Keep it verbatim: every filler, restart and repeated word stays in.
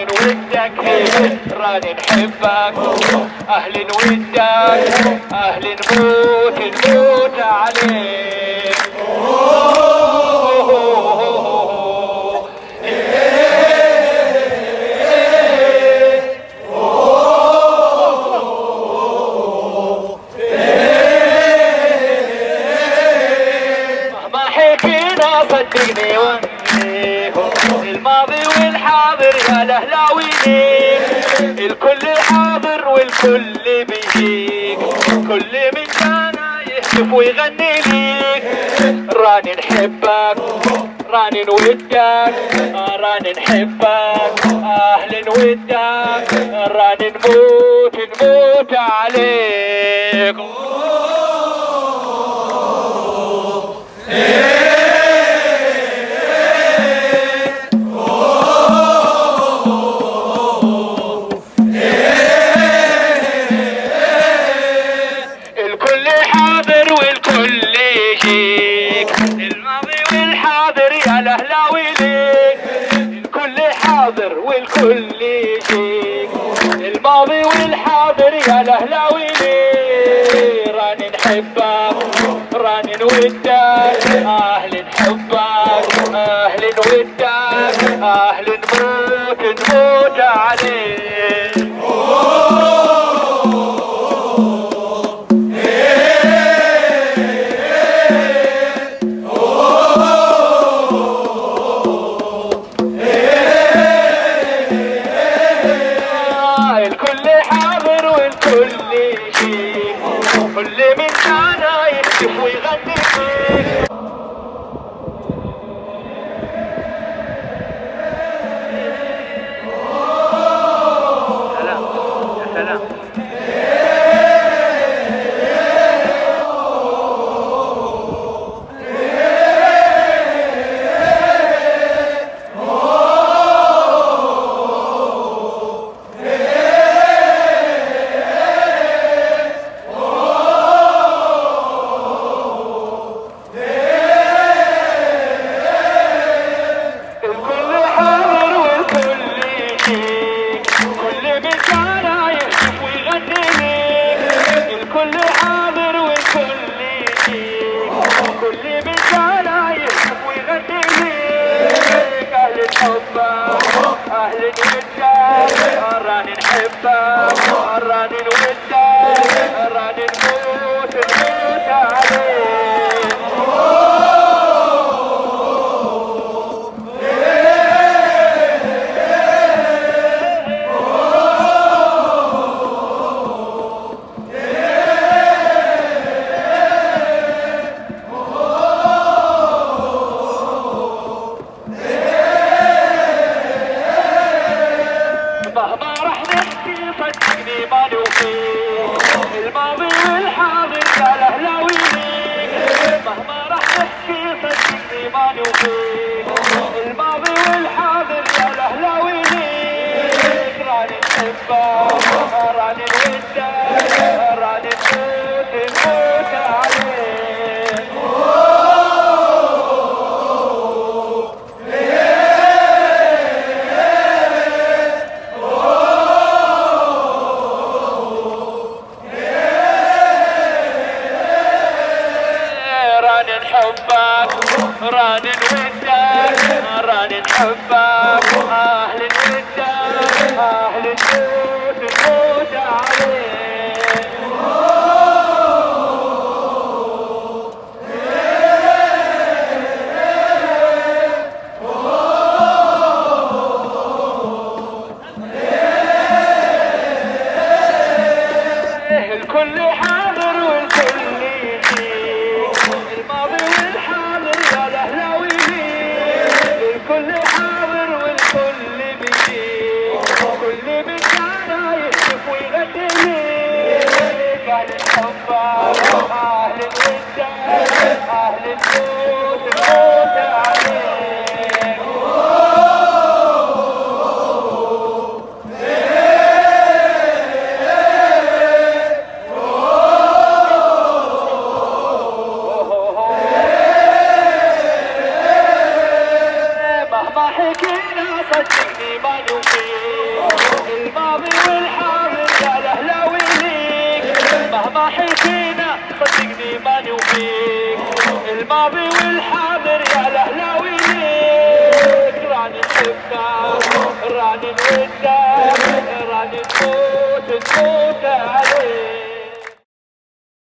راني نودك راني نحبك اهل نودك اهل نموت نموت عليك. مهما حكينا صدقني الماضي والحاضر يا الاهلاوي ليك، الكل حاضر والكل بيجيك، كل من كان يهتف ويغني ليك. راني نحبك راني نودك راني نحبك اهل نودك راني نموت نموت عليك. الكل حاضر والكل يجيك، الماضي والحاضر يا الاهلاوي ليك، الكل حاضر والكل يجيك، الماضي والحاضر يا الاهلاوي ليك. راني نحبك راني نودك اهل نحبك اهل نودك اهل نموت نموت عليك. الكل حاضر والكل يجيك، كل من كان يهتف ويغني فيك. سلام يا سلام. الكل حاضر والكل يجيك، كل من كان يهتف ويغني ليك. اهل نحبك اهل نودك راني نحبك راني نودك راني نموت نموت عليك. مهما راح نحكي صدقني ما نوفيك، الماضي والحاضر يا الاهلاوي ليك، مهما راح نحكي صدقني ما نوفيك، الماضي والحاضر يا الاهلاوي ليك. راني نحبك راني نودك راني نموت نموت عليك. راني نحبك راني نودك راني نحبك اهل نودك اهل نموت نموت عليك. الكل حاضر والكل يجيك، الماضي والحاضر يا الاهلاوي ليك، الكل حاضر والكل بيجيك. حكينا صدقني ما نوفيك، الماضي والحاضر يا الاهلاوي ليك، مهما حكينا صدقني ما نوفيك، الماضي والحاضر يا الاهلاوي ليك، راني نحبك راني نودك راني تموت تموت عليك.